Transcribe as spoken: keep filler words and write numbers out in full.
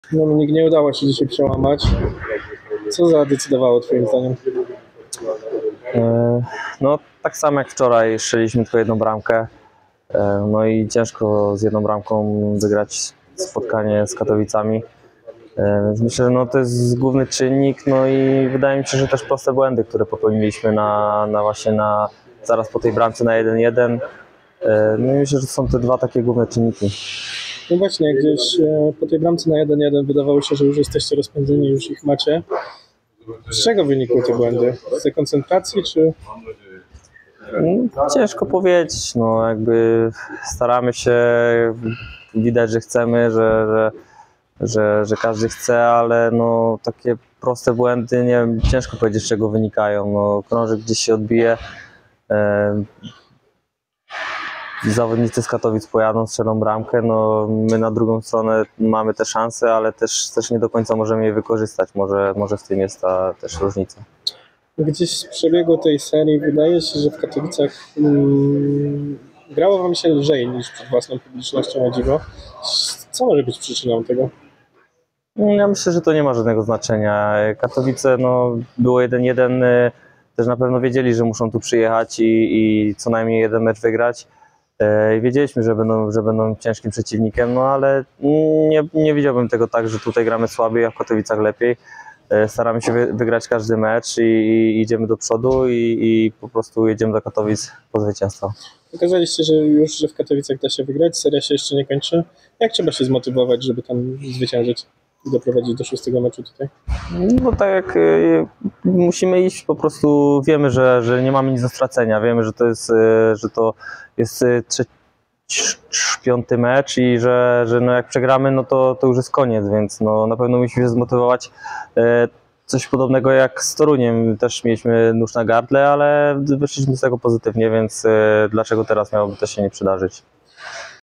Dominik, nie udało się dzisiaj przełamać. Co zadecydowało twoim zdaniem? No tak samo jak wczoraj, strzeliliśmy tylko jedną bramkę. No i ciężko z jedną bramką wygrać spotkanie z Katowicami. Więc myślę, że no to jest główny czynnik, no i wydaje mi się, że też proste błędy, które popełniliśmy na, na właśnie na zaraz po tej bramce na jeden jeden. No i myślę, że są te dwa takie główne czynniki. No właśnie, gdzieś e, po tej bramce na jeden jeden wydawało się, że już jesteście rozpędzeni, już ich macie. Z czego wynikły te błędy? Z tej koncentracji, czy... Ciężko powiedzieć, no jakby staramy się, widać, że chcemy, że, że, że, że każdy chce, ale no takie proste błędy, nie wiem, ciężko powiedzieć, z czego wynikają. No, krążek gdzieś się odbije, e, zawodnicy z Katowic pojadą, strzelą bramkę, no my na drugą stronę mamy te szanse, ale też, też nie do końca możemy je wykorzystać, może, może w tym jest ta też różnica. Gdzieś z przebiegu tej serii wydaje się, że w Katowicach mm, grało wam się lżej niż przed własną publicznością, o dziwo. Co może być przyczyną tego? Ja myślę, że to nie ma żadnego znaczenia. Katowice, no, było jeden jeden, też na pewno wiedzieli, że muszą tu przyjechać i, i co najmniej jeden mecz wygrać. Wiedzieliśmy, że będą, że będą ciężkim przeciwnikiem, no ale nie, nie widziałbym tego tak, że tutaj gramy słabiej, a w Katowicach lepiej. Staramy się wygrać każdy mecz i, i idziemy do przodu i, i po prostu jedziemy do Katowic po zwycięstwo. Pokazaliście, że już że w Katowicach da się wygrać, seria się jeszcze nie kończy. Jak trzeba się zmotywować, żeby tam zwyciężyć i doprowadzić do szóstego meczu tutaj? No tak jak y, musimy iść, po prostu wiemy, że, że nie mamy nic do stracenia, wiemy, że to jest, y, że to jest y, trzeci, piąty mecz i że, że no jak przegramy, no to, to już jest koniec, więc no na pewno musimy się zmotywować. Y, coś podobnego jak z Toruniem, też mieliśmy nóż na gardle, ale wyszliśmy z tego pozytywnie, więc y, dlaczego teraz miałoby to się nie przydarzyć?